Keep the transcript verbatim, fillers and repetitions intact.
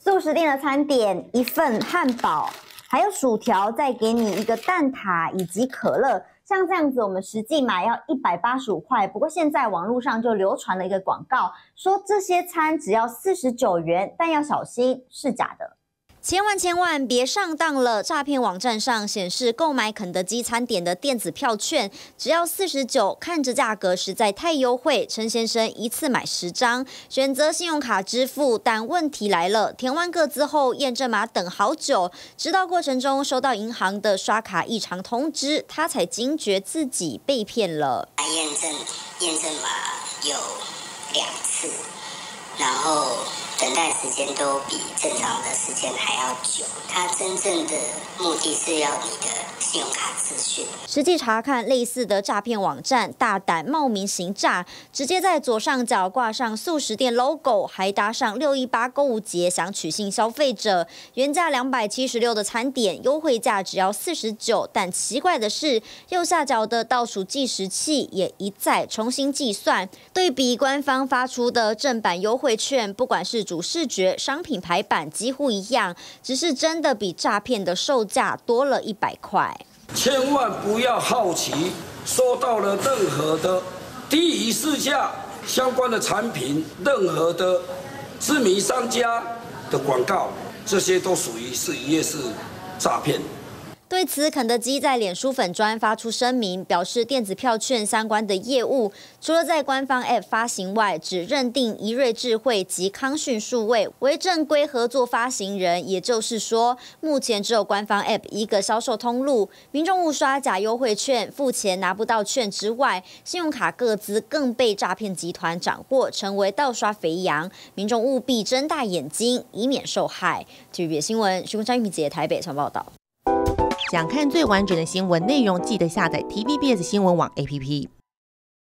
素食店的餐点，一份汉堡，还有薯条，再给你一个蛋挞以及可乐。像这样子，我们实际买要一百八十五块。不过现在网络上就流传了一个广告，说这些餐只要四十九元，但要小心是假的。千万千万别上当了！诈骗网站上显示，购买肯德基餐点的电子票券只要四十九，看着价格实在太优惠。陈先生一次买十张，选择信用卡支付，但问题来了，填完个资后验证码等好久，直到过程中收到银行的刷卡异常通知，他才惊觉自己被骗了。 验证验证码有两次，然后等待时间都比正常的时间还要久，它真正的目的是要你的信用卡资讯。 实际查看类似的诈骗网站，大胆冒名行诈，直接在左上角挂上素食店 logo， 还搭上六一八购物节，想取信消费者。原价两百七十六的餐点，优惠价只要四十九。但奇怪的是，右下角的倒数计时器也一再重新计算，对比官方发出的正版优惠券，不管是主视觉、商品排版几乎一样，只是真的比诈骗的售价多了一百块。 千万不要好奇收到了任何的低于市价相关的产品，任何的知名商家的广告，这些都属于是一页式诈骗。 对此，肯德基在脸书粉专发出声明，表示电子票券相关的业务，除了在官方 App 发行外，只认定怡瑞智慧及康讯数位为正规合作发行人，也就是说，目前只有官方 App 一个销售通路，民众误刷假优惠券，付钱拿不到券之外，信用卡个资更被诈骗集团掌握，成为盗刷肥羊，民众务必睁大眼睛，以免受害。T V B S 新闻，徐坤山、玉姐台北传报道。 想看最完整的新闻内容，记得下载 T V B S 新闻网 A P P。